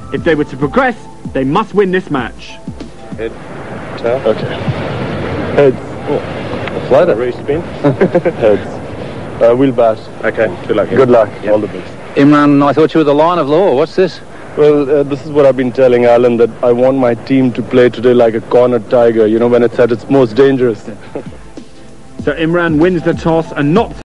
If they were to progress, they must win this match. Head, tail. Okay. Heads. Oh, a flighter. Race spin. Heads. We'll bat. Okay, good luck. Good luck. Yep. All the best. Imran, I thought you were the Lion of Law. What's this? Well, this is what I've been telling Alan, that I want my team to play today like a cornered tiger, you know, when it's at its most dangerous. So Imran wins the toss and knocks